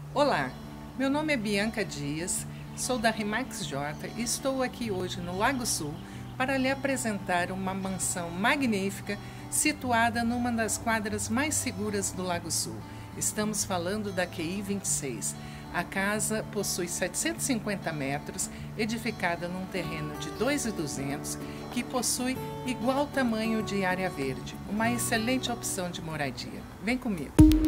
Olá, meu nome é Bianca Dias, sou da Remax J e estou aqui hoje no Lago Sul para lhe apresentar uma mansão magnífica situada numa das quadras mais seguras do Lago Sul. Estamos falando da QI 26. A casa possui 750 metros, edificada num terreno de 2.200, que possui igual tamanho de área verde, uma excelente opção de moradia. Vem comigo!